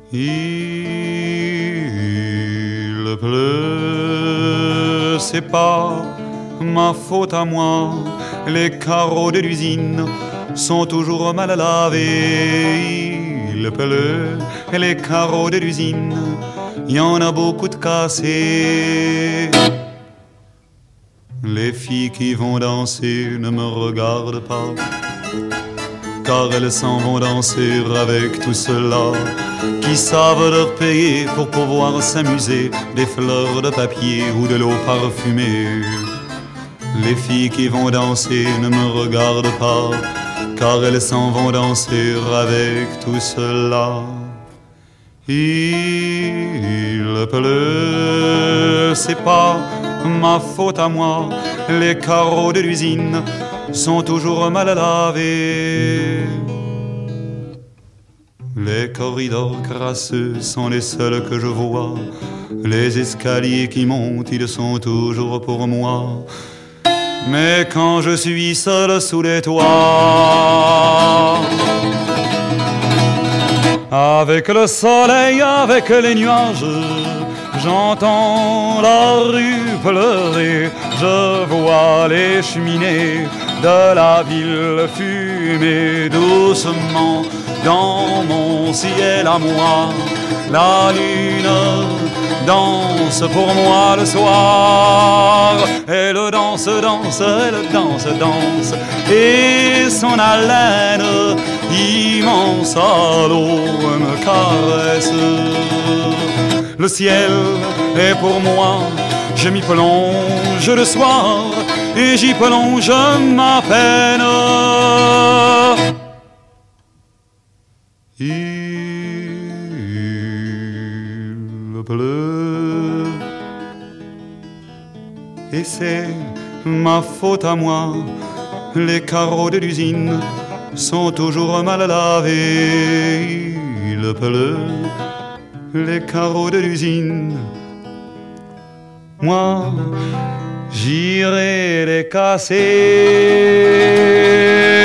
Il pleut, c'est pas ma faute à moi. Les carreaux de l'usine sont toujours mal lavés. Il pleut, les carreaux de l'usine, y en a beaucoup de cassés. Les filles qui vont danser ne me regardent pas, car elles s'en vont danser avec tout cela qui savent leur payer pour pouvoir s'amuser des fleurs de papier ou de l'eau parfumée. Les filles qui vont danser ne me regardent pas, car elles s'en vont danser avec tout cela. Il pleut, c'est pas ma faute à moi. Les carreaux de l'usine sont toujours mal lavés. Les corridors crasseux sont les seuls que je vois. Les escaliers qui montent, ils sont toujours pour moi. Mais quand je suis seul sous les toits, avec le soleil, avec les nuages, j'entends la rue pleurer. Je vois les cheminées de la ville fumer doucement dans mon ciel à moi. La lune danse pour moi le soir. Elle danse, danse, elle danse, danse, et son haleine immense à l'eau me caresse. Le ciel est pour moi, je m'y plonge le soir, et j'y plonge ma peine. Il pleut, et c'est ma faute à moi. Les carreaux de l'usine sont toujours mal lavés. Il pleut, les carreaux de l'usine, moi j'irai les casser.